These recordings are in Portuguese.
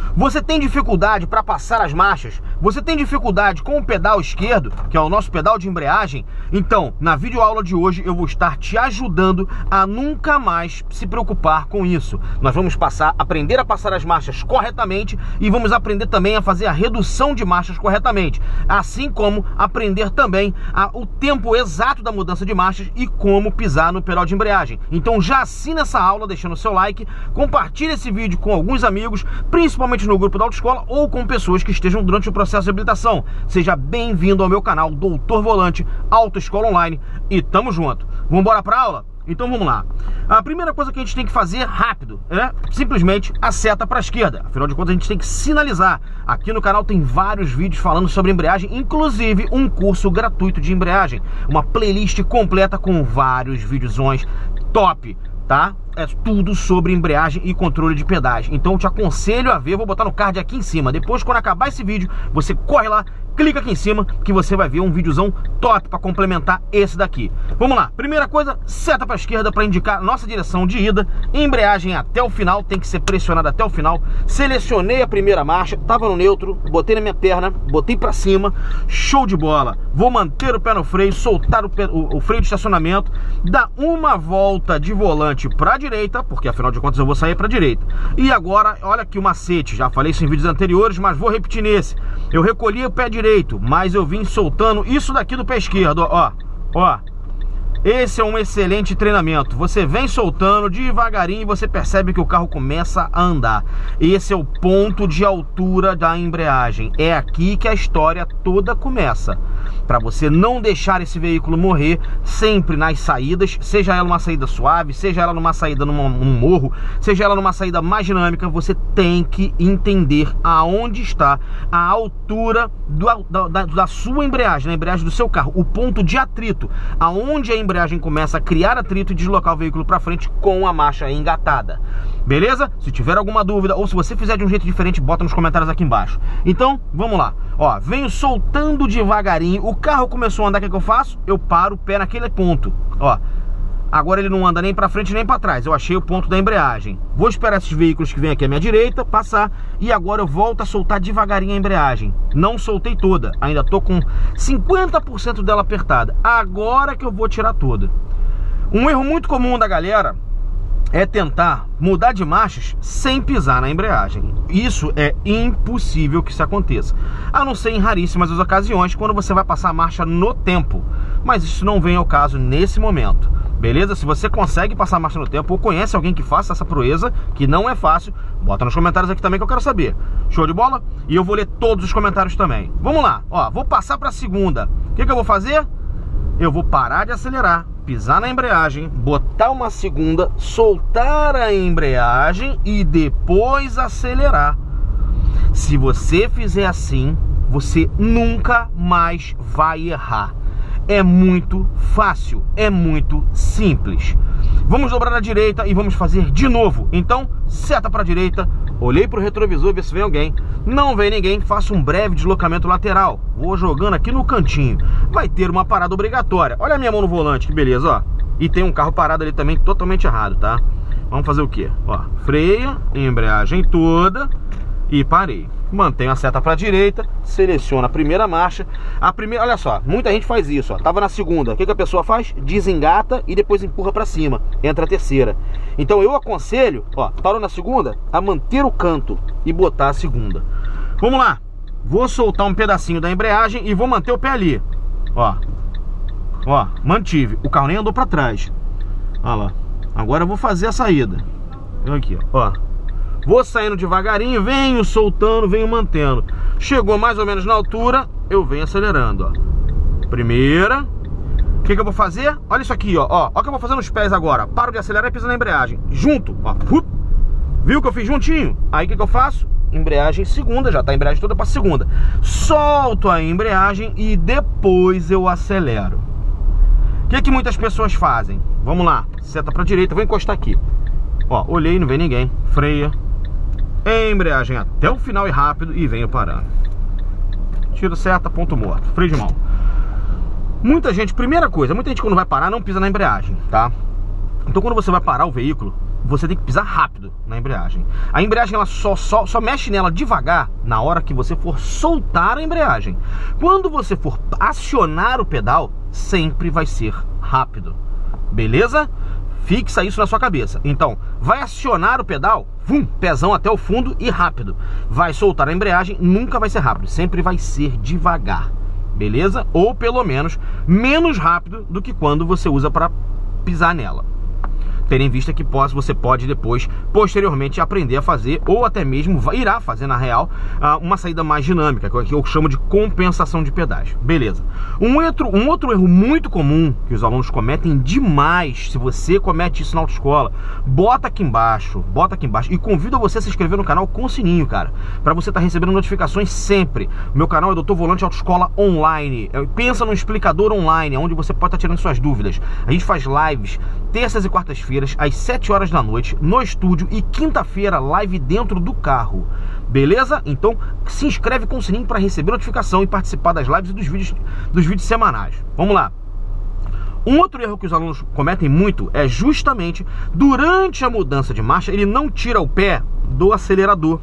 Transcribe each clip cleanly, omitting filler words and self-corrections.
Você tem dificuldade para passar as marchas? Você tem dificuldade com o pedal esquerdo, que é o nosso pedal de embreagem? Então, na videoaula de hoje eu vou estar te ajudando a nunca mais se preocupar com isso. Nós vamos aprender a passar as marchas corretamente e vamos aprender também a fazer a redução de marchas corretamente, assim como aprender também o tempo exato da mudança de marchas e como pisar no pedal de embreagem. Então já assina essa aula deixando o seu like, compartilhe esse vídeo com alguns amigos, principalmente no grupo da autoescola ou com pessoas que estejam durante o processo de habilitação. Seja bem-vindo ao meu canal Doutor Volante Autoescola Online e tamo junto. Vamos embora pra aula? Então vamos lá. A primeira coisa que a gente tem que fazer rápido é simplesmente a seta para a esquerda. Afinal de contas a gente tem que sinalizar. Aqui no canal tem vários vídeos falando sobre embreagem, inclusive um curso gratuito de embreagem, uma playlist completa com vários videozões top, tá? É tudo sobre embreagem e controle de pedais. Então eu te aconselho a ver, vou botar no card aqui em cima. Depois, quando acabar esse vídeo, você corre lá, clica aqui em cima, que você vai ver um videozão top para complementar esse daqui. Vamos lá, primeira coisa, seta para a esquerda para indicar nossa direção de ida. Embreagem até o final, tem que ser pressionada até o final. Selecionei a primeira marcha, tava no neutro, botei na minha perna, botei para cima, show de bola. Vou manter o pé no freio, soltar o freio de estacionamento, dar uma volta de volante para direita, porque afinal de contas eu vou sair para direita. E agora, olha aqui o macete, já falei isso em vídeos anteriores, mas vou repetir nesse. Eu recolhi o pé direito, mas eu vim soltando isso daqui do pé esquerdo, ó. Esse é um excelente treinamento. Você vem soltando devagarinho e você percebe que o carro começa a andar. Esse é o ponto de altura da embreagem. É aqui que a história toda começa. Para você não deixar esse veículo morrer sempre nas saídas, seja ela uma saída suave, seja ela numa saída num morro, seja ela numa saída mais dinâmica, você tem que entender aonde está a altura da sua embreagem, na embreagem do seu carro, o ponto de atrito, aonde a embreagem começa a criar atrito e deslocar o veículo para frente com a marcha engatada. Beleza? Se tiver alguma dúvida ou se você fizer de um jeito diferente, bota nos comentários aqui embaixo. Então, vamos lá. Ó, venho soltando devagarinho. O carro começou a andar, o que eu faço? Eu paro o pé naquele ponto. Ó, agora ele não anda nem para frente nem para trás. Eu achei o ponto da embreagem. Vou esperar esses veículos que vêm aqui à minha direita passar e agora eu volto a soltar devagarinho a embreagem. Não soltei toda, ainda tô com 50% dela apertada. Agora que eu vou tirar toda. Um erro muito comum da galera é tentar mudar de marchas sem pisar na embreagem. Isso é impossível que isso aconteça, a não ser em raríssimas ocasiões, quando você vai passar a marcha no tempo. Mas isso não vem ao caso nesse momento, beleza? Se você consegue passar a marcha no tempo ou conhece alguém que faça essa proeza, que não é fácil, bota nos comentários aqui também que eu quero saber. Show de bola? E eu vou ler todos os comentários também. Vamos lá, ó, vou passar para a segunda. O que eu vou fazer? Eu vou parar de acelerar, pisar na embreagem, botar uma segunda, soltar a embreagem e depois acelerar. Se você fizer assim, você nunca mais vai errar. É muito fácil, é muito simples. Vamos dobrar na direita e vamos fazer de novo. Então, seta para a direita, olhei para o retrovisor, ver se vem alguém. Não vem ninguém, faço um breve deslocamento lateral. Vou jogando aqui no cantinho. Vai ter uma parada obrigatória. Olha a minha mão no volante, que beleza, ó. E tem um carro parado ali também, totalmente errado, tá? Vamos fazer o quê? Ó, freia, embreagem toda e parei. Mantenho a seta para a direita, seleciono a primeira marcha. Olha só, muita gente faz isso, ó. Tava na segunda, o que a pessoa faz? Desengata e depois empurra para cima. Entra a terceira. Então eu aconselho, ó, parou na segunda, a manter o canto e botar a segunda. Vamos lá. Vou soltar um pedacinho da embreagem e vou manter o pé ali. Ó, mantive. O carro nem andou para trás. Olha lá. Agora eu vou fazer a saída. Aqui, ó. Vou saindo devagarinho, venho soltando, venho mantendo. Chegou mais ou menos na altura, eu venho acelerando, ó. Primeira. O que eu vou fazer? Olha isso aqui, ó. Ó o que eu vou fazer nos pés agora. Paro de acelerar e piso na embreagem. Junto, ó. Viu que eu fiz juntinho? Aí o que eu faço? Embreagem segunda, já tá a embreagem toda para segunda. Solto a embreagem e depois eu acelero. O que muitas pessoas fazem? Vamos lá, seta para direita, vou encostar aqui. Ó, olhei, não vem ninguém. Freia. Embreagem até o final e rápido e venho parando. Tiro seta, ponto morto. Freio de mão. Muita gente, primeira coisa, muita gente quando vai parar não pisa na embreagem, tá? Então quando você vai parar o veículo, você tem que pisar rápido na embreagem. A embreagem ela só mexe nela devagar na hora que você for soltar a embreagem. Quando você for acionar o pedal, sempre vai ser rápido. Beleza? Fixa isso na sua cabeça. Então, vai acionar o pedal, pezão até o fundo e rápido. Vai soltar a embreagem, nunca vai ser rápido, sempre vai ser devagar. Beleza? Ou pelo menos menos rápido do que quando você usa para pisar nela. Tendo em vista que você pode depois, posteriormente, aprender a fazer, ou até mesmo irá fazer, na real, uma saída mais dinâmica, que eu chamo de compensação de pedais. Beleza. Um outro erro muito comum que os alunos cometem demais, se você comete isso na autoescola, bota aqui embaixo, e convido você a se inscrever no canal com o sininho, cara, para você estar recebendo notificações sempre. Meu canal é Dr. Volante Autoescola Online. Pensa no explicador online, onde você pode estar tirando suas dúvidas. A gente faz lives terças e quartas-feiras, às 7 horas da noite, no estúdio, e quinta-feira, live dentro do carro. Beleza? Então, se inscreve com o sininho para receber notificação e participar das lives e dos vídeos semanais. Vamos lá. Um outro erro que os alunos cometem muito é justamente, durante a mudança de marcha, ele não tira o pé do acelerador.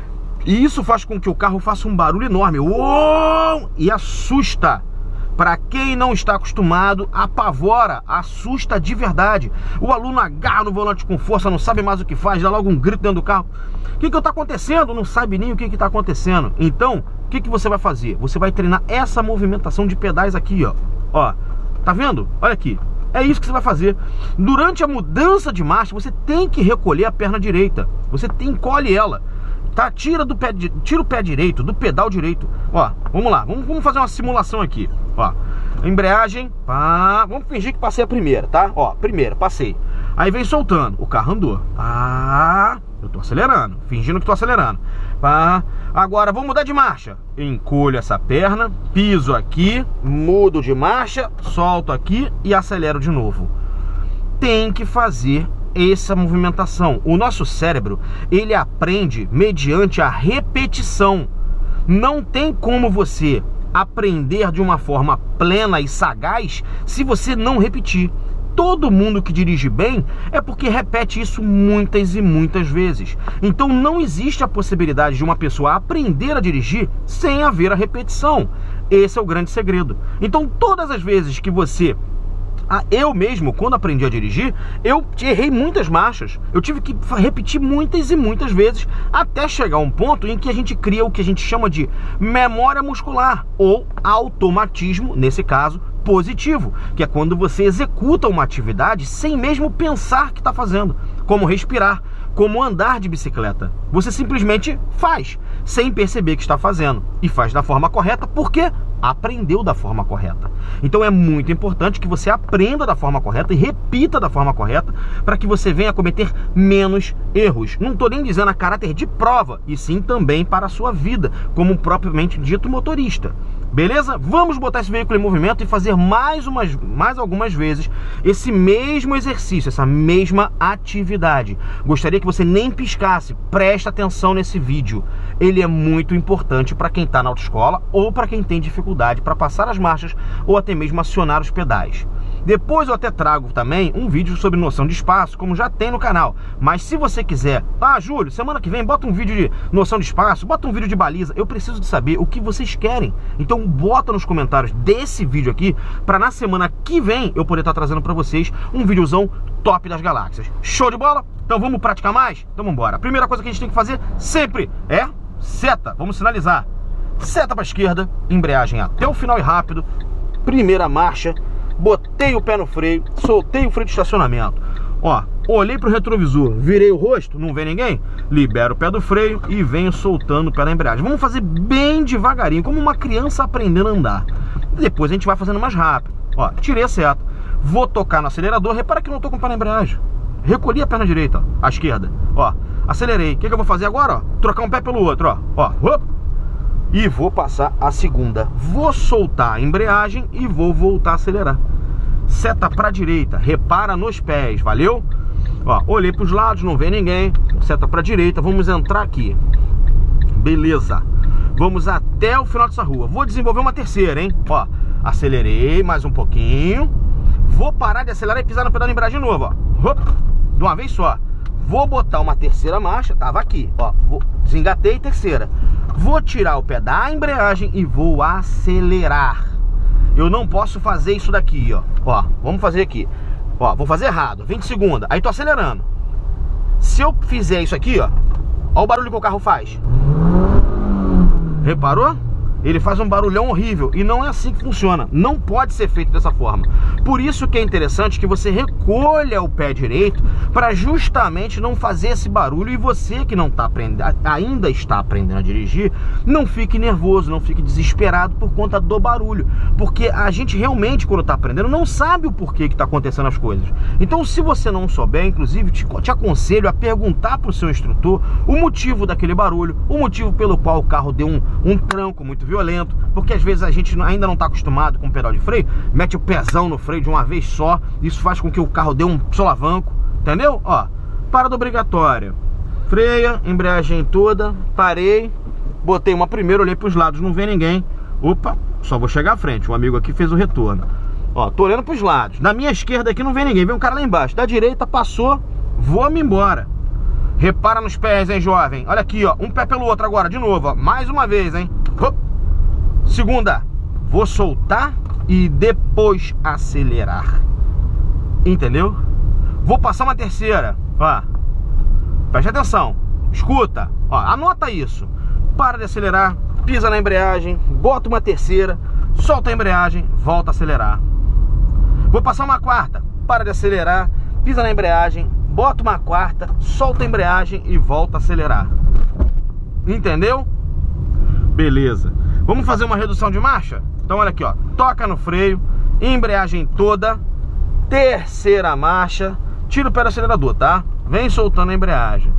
E isso faz com que o carro faça um barulho enorme. Uou! E assusta. Para quem não está acostumado, apavora, assusta de verdade. O aluno agarra no volante com força, não sabe mais o que faz, dá logo um grito dentro do carro. O que está acontecendo? Não sabe nem o que está acontecendo. Então, o que você vai fazer? Você vai treinar essa movimentação de pedais aqui, ó. Ó, tá vendo? Olha aqui. É isso que você vai fazer. Durante a mudança de marcha, você tem que recolher a perna direita. Você encolhe ela. Tá? Tira o pé direito, do pedal direito. Ó, vamos lá, vamos fazer uma simulação aqui. Ó, embreagem, pá, vamos fingir que passei a primeira, tá? Ó, primeira, passei. Aí vem soltando, o carro andou. Pá, eu tô acelerando, fingindo que tô acelerando. Pá, agora vou mudar de marcha. Encolho essa perna, piso aqui, mudo de marcha, solto aqui e acelero de novo. Tem que fazer essa movimentação. O nosso cérebro, ele aprende mediante a repetição. Não tem como você aprender de uma forma plena e sagaz se você não repetir. Todo mundo que dirige bem é porque repete isso muitas e muitas vezes. Então não existe a possibilidade de uma pessoa aprender a dirigir sem haver a repetição. Esse é o grande segredo. Então todas as vezes que você... eu mesmo, quando aprendi a dirigir, eu errei muitas marchas. Eu tive que repetir muitas e muitas vezes, até chegar a um ponto em que a gente cria o que a gente chama de memória muscular, ou automatismo, nesse caso, positivo, que é quando você executa uma atividade sem mesmo pensar que está fazendo, como respirar, como andar de bicicleta. Você simplesmente faz, sem perceber que está fazendo, e faz da forma correta, porque aprendeu da forma correta. Então é muito importante que você aprenda da forma correta e repita da forma correta, para que você venha a cometer menos erros. Não estou nem dizendo a caráter de prova, e sim também para a sua vida, como propriamente dito motorista. Beleza? Vamos botar esse veículo em movimento e fazer mais algumas vezes esse mesmo exercício, essa mesma atividade. Gostaria que você nem piscasse, preste atenção nesse vídeo. Ele é muito importante para quem está na autoescola ou para quem tem dificuldade para passar as marchas ou até mesmo acionar os pedais. Depois eu até trago também um vídeo sobre noção de espaço, como já tem no canal. Mas se você quiser, Júlio, semana que vem bota um vídeo de noção de espaço, bota um vídeo de baliza. Eu preciso de saber o que vocês querem. Então bota nos comentários desse vídeo aqui, para na semana que vem eu poder estar trazendo para vocês um videozão top das galáxias. Show de bola? Então vamos praticar mais? Então vamos embora. A primeira coisa que a gente tem que fazer sempre é seta. Vamos sinalizar. Seta para a esquerda, embreagem até o final e rápido. Primeira marcha. Botei o pé no freio, soltei o freio de estacionamento. Ó, olhei pro retrovisor, virei o rosto, não vê ninguém? Libero o pé do freio e venho soltando o pé da embreagem. Vamos fazer bem devagarinho, como uma criança aprendendo a andar. Depois a gente vai fazendo mais rápido. Ó, tirei a seta. Vou tocar no acelerador, repara que não tô com o pé na embreagem. Recolhi a perna direita, ó, à esquerda. Ó, acelerei. O que eu vou fazer agora? Ó, trocar um pé pelo outro, ó. E vou passar a segunda. Vou soltar a embreagem e vou voltar a acelerar. Seta para a direita, repara nos pés, valeu? Ó, olhei para os lados, não vê ninguém. Seta para a direita, vamos entrar aqui. Beleza. Vamos até o final dessa rua. Vou desenvolver uma terceira, hein? Ó, acelerei mais um pouquinho. Vou parar de acelerar e pisar no pedal da embreagem de novo, ó. De uma vez só. Vou botar uma terceira marcha, tava aqui, ó, desengatei terceira. Vou tirar o pé da embreagem e vou acelerar. Eu não posso fazer isso daqui, ó, vamos fazer aqui. Ó, vou fazer errado, 20 segundos, aí tô acelerando. Se eu fizer isso aqui, ó o barulho que o carro faz. Reparou? Ele faz um barulhão horrível e não é assim que funciona. Não pode ser feito dessa forma. Por isso que é interessante que você recolha o pé direito para justamente não fazer esse barulho, e você que não tá ainda está aprendendo a dirigir, não fique nervoso, não fique desesperado por conta do barulho. Porque a gente realmente, quando tá aprendendo, não sabe o porquê que tá acontecendo as coisas. Então, se você não souber, inclusive, te aconselho a perguntar pro seu instrutor o motivo daquele barulho, o motivo pelo qual o carro deu um tranco muito violento, porque às vezes a gente ainda não está acostumado com o pedal de freio, mete o pezão no freio de uma vez só, isso faz com que o carro dê um solavanco, entendeu? Ó, parada obrigatória, freia, embreagem toda, parei, botei uma primeira, olhei para os lados, não vem ninguém, opa, só vou chegar à frente, um amigo aqui fez o retorno, ó, tô olhando para os lados, na minha esquerda aqui não vem ninguém, vem um cara lá embaixo, da direita passou, vou-me embora. Repara nos pés, hein, jovem, olha aqui, ó, um pé pelo outro agora, de novo, ó, mais uma vez, hein. Segunda, vou soltar e depois acelerar. Entendeu? Vou passar uma terceira, ó. Preste atenção, escuta, ó, anota isso. Para de acelerar, pisa na embreagem, bota uma terceira, solta a embreagem, volta a acelerar. Vou passar uma quarta, para de acelerar, pisa na embreagem, bota uma quarta, solta a embreagem e volta a acelerar. Entendeu? Beleza. Vamos fazer uma redução de marcha? Então olha aqui, ó, toca no freio, embreagem toda, terceira marcha, tira o pé do acelerador, tá? Vem soltando a embreagem.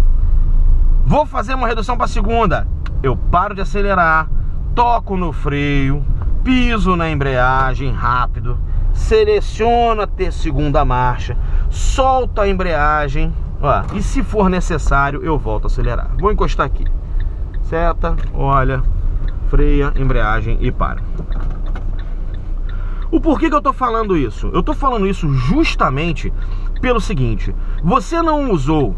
Vou fazer uma redução para segunda. Eu paro de acelerar, toco no freio, piso na embreagem rápido, seleciono a segunda marcha, solto a embreagem, ó, e se for necessário eu volto a acelerar. Vou encostar aqui, seta, olha, freia, embreagem e para. O porquê que eu tô falando isso? Eu tô falando isso justamente pelo seguinte: você não usou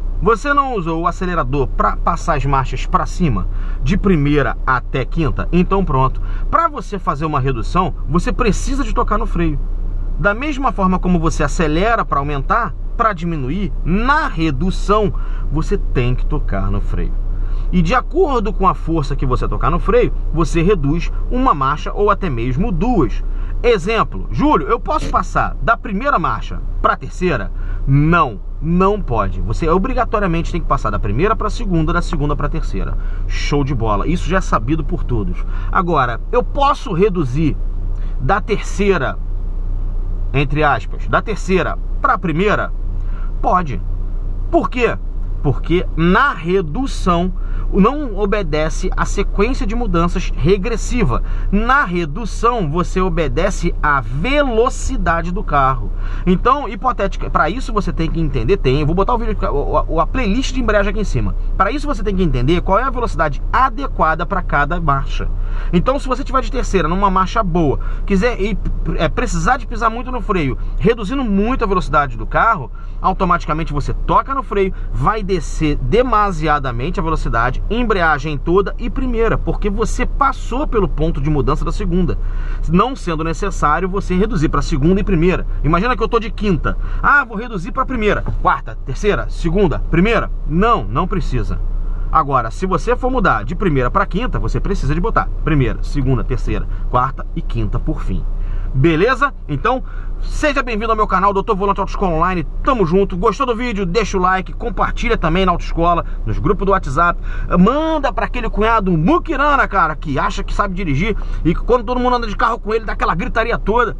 o acelerador para passar as marchas para cima, de primeira até quinta, então pronto. Para você fazer uma redução, você precisa de tocar no freio. Da mesma forma como você acelera para aumentar, para diminuir, na redução, você tem que tocar no freio. E de acordo com a força que você tocar no freio, você reduz uma marcha ou até mesmo duas. Exemplo, Júlio, eu posso passar da primeira marcha para a terceira? Não, não pode. Você obrigatoriamente tem que passar da primeira para a segunda, da segunda para a terceira. Show de bola, isso já é sabido por todos. Agora, eu posso reduzir da terceira, entre aspas, da terceira para a primeira? Pode. Por quê? Porque na redução não obedece a sequência de mudanças regressiva. Na redução você obedece à velocidade do carro. Então, hipotética, para isso você tem que entender, eu vou botar o vídeo, a playlist de embreagem aqui em cima. Para isso você tem que entender qual é a velocidade adequada para cada marcha. Então, se você tiver de terceira numa marcha boa, quiser precisar de pisar muito no freio, reduzindo muito a velocidade do carro, automaticamente você toca no freio, vai descer demasiadamente a velocidade, embreagem toda e primeira, porque você passou pelo ponto de mudança da segunda, não sendo necessário você reduzir para segunda e primeira. Imagina que eu tô de quinta, vou reduzir para primeira, quarta, terceira, segunda, primeira. Não precisa. Agora, se você for mudar de primeira para quinta, você precisa de botar primeira, segunda, terceira, quarta e quinta por fim. Beleza? Então, seja bem-vindo ao meu canal, Dr. Volante Autoescola Online. Tamo junto. Gostou do vídeo? Deixa o like, compartilha também na Autoescola, nos grupos do WhatsApp. Manda pra aquele cunhado muquirana, cara, que acha que sabe dirigir e que quando todo mundo anda de carro com ele, dá aquela gritaria toda.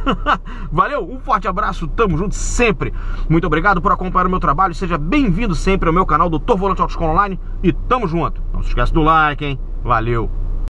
Valeu, um forte abraço, tamo junto sempre. Muito obrigado por acompanhar o meu trabalho. Seja bem-vindo sempre ao meu canal, Dr. Volante Autoescola Online. E tamo junto. Não se esquece do like, hein? Valeu.